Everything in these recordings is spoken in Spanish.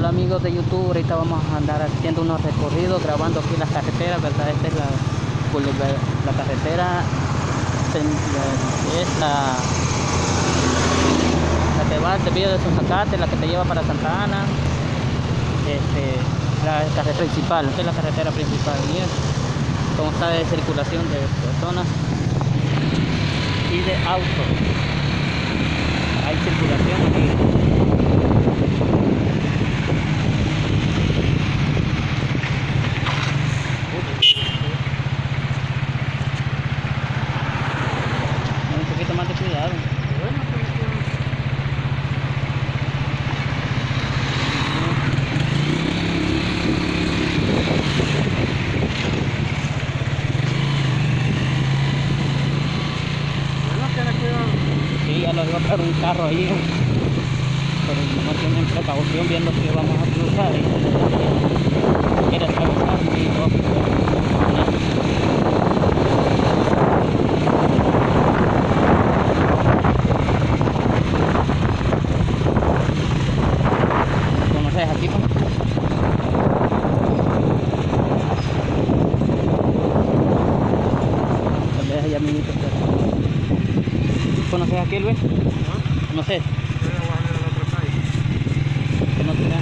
Hola amigos de YouTube, ahorita vamos a andar haciendo unos recorridos, grabando aquí las carreteras, ¿verdad? Esta es la carretera, es la que va al Villa de Sonsacate, la que te lleva para Santa Ana, la carretera principal, esta es la carretera principal, miren cómo está de circulación de personas y de autos. Hay circulación aquí. Un poquito más de cuidado. Sí, ya lo iba a traer un carro ahí, pero no tienen precaución viendo que vamos a cruzar y quiere atravesar y ¿conoces aquí? Tal vez hay amiguitos. ¿Conoces aquí, Luis? No sé. Que no te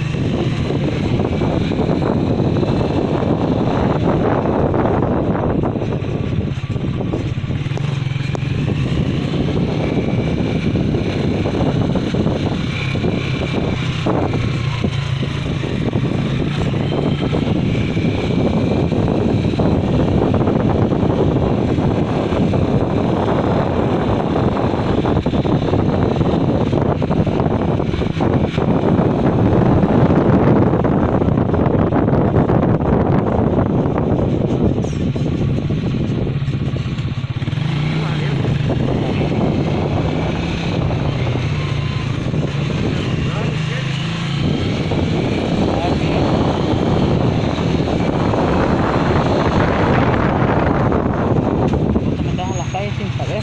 sin saber.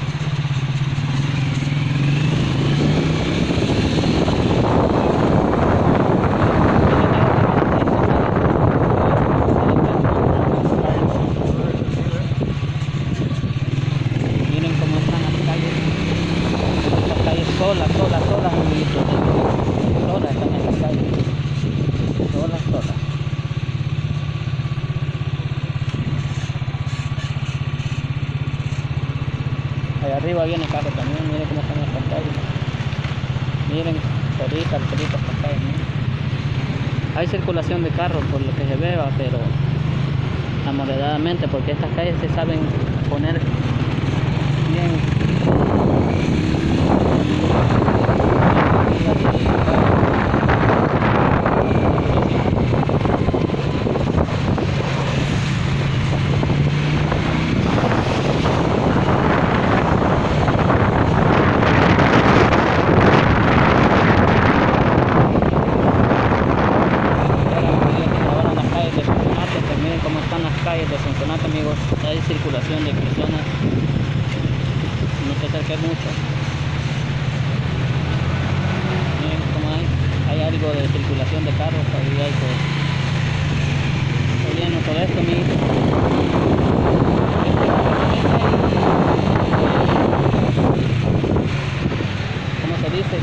Miren cómo están las calles solas, amiguitos. Solas están en las calles, solas. Allá arriba viene el carro también, miren cómo están las pantallas. Miren, solitas pantallas, miren. Hay circulación de carros por lo que se vea, pero amoderadamente, porque estas calles se saben poner bien. Miren cómo están las calles de Sonsonate, amigos. Hay circulación de personas, no se acerquen mucho. Miren cómo hay algo de circulación de carros, ahí hay todo bien, todo esto, ¿cómo se dice?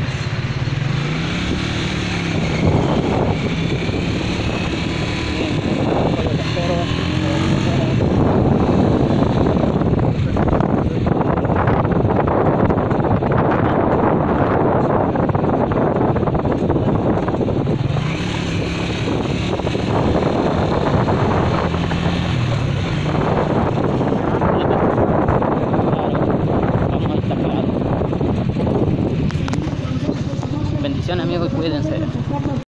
Bendiciones amigos y cuídense.